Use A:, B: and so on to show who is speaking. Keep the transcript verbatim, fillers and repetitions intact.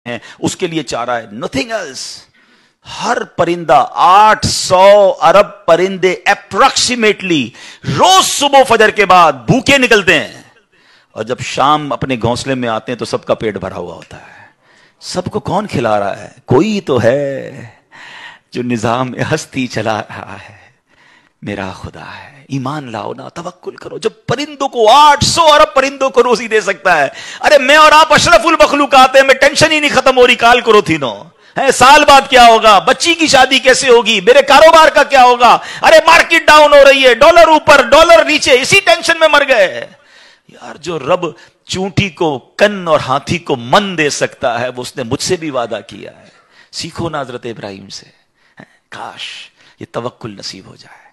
A: हैं, उसके लिए चारा है, नथिंग एल्स। हर परिंदा, आठ सौ अरब परिंदे अप्रोक्सीमेटली रोज सुबह फजर के बाद भूखे निकलते हैं, और जब शाम अपने घोंसले में आते हैं तो सबका पेट भरा हुआ होता है। सबको कौन खिला रहा है? कोई तो है जो निजाम हस्ती चला रहा है, मेरा खुदा है। ईमान लाओ ना, तवक्कुल करो। जब परिंदों को, आठ सौ अरब परिंदों को रोजी दे सकता है, अरे मैं और आप अशरफुल मखलूकात हैं, मैं टेंशन ही नहीं खत्म हो रही, काल करो थी नो है, साल बाद क्या होगा, बच्ची की शादी कैसे होगी, मेरे कारोबार का क्या होगा, अरे मार्केट डाउन हो रही है, डॉलर ऊपर डॉलर नीचे, इसी टेंशन में मर गए यार। जो रब चूंटी को कन और हाथी को मन दे सकता है, वो उसने मुझसे भी वादा किया है। सीखो ना हजरत इब्राहिम से, काश ये तवक्कुल नसीब हो जाए।